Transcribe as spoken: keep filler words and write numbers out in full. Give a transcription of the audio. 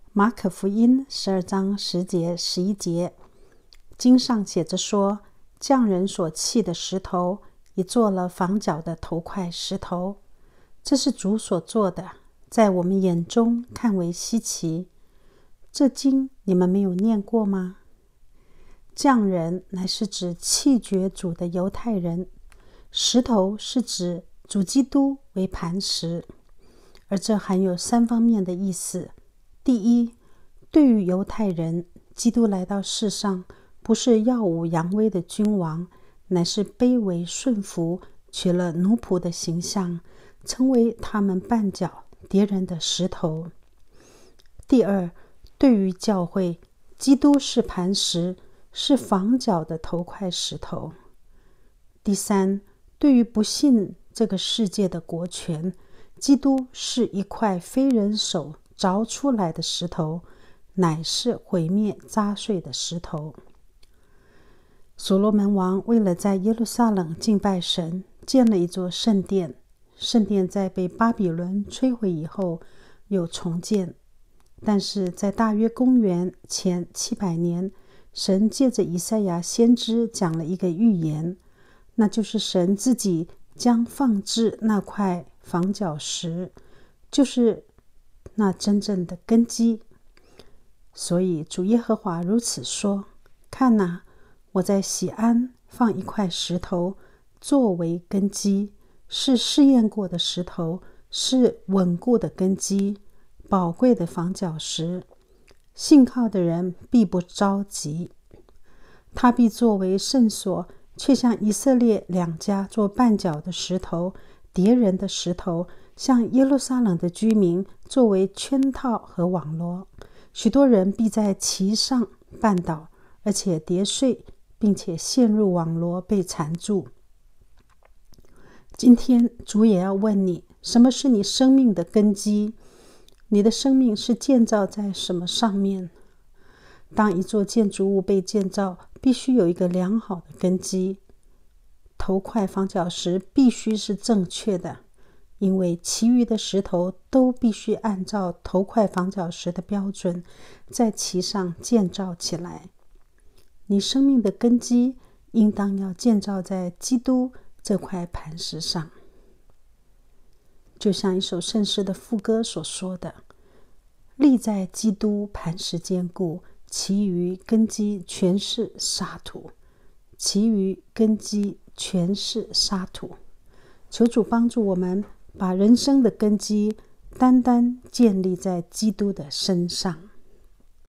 马可福音十二章十节、十一节，经上写着说：匠人所弃的石头，已做了房角的头块石头。这是主所做的，在我们眼中看为稀奇。这经你们没有念过吗？匠人乃是指弃绝主的犹太人，石头是指主基督为磐石，而这含有三方面的意思。第一，对于犹太人，基督来到世上不是耀武扬威的君王，乃是卑微顺服，取了奴仆的形象，成为他们绊脚敌人的石头。第二，对于教会，基督是磐石，是房角的头块石头。第三，对于不信这个世界的国权，基督是一块非人手凿出来的石头，乃是毁灭砸碎的石头。所罗门王为了在耶路撒冷敬拜神，建了一座圣殿。圣殿在被巴比伦摧毁以后又重建，但是在大约公元前七百年，神借着以赛亚先知讲了一个预言，那就是神自己将放置那块房角石，就是那真正的根基。所以主耶和华如此说：看哪，我在锡安放一块石头作为根基，是试验过的石头，是稳固的根基，宝贵的房角石。信靠的人必不着急，他必作为圣所，却像以色列两家做绊脚的石头，敌人的石头，像耶路撒冷的居民作为圈套和网罗。许多人必在其上绊倒，而且跌碎，并且陷入网罗被缠住。今天主也要问你，什么是你生命的根基？你的生命是建造在什么上面？当一座建筑物被建造，必须有一个良好的根基。头块房角石必须是正确的，因为其余的石头都必须按照头块房角石的标准，在其上建造起来。你生命的根基应当要建造在基督这块磐石上。就像一首圣诗的副歌所说的：立在基督磐石坚固，其余根基全是沙土，其余根基全是沙土。求主帮助我们，把人生的根基单单建立在基督的身上。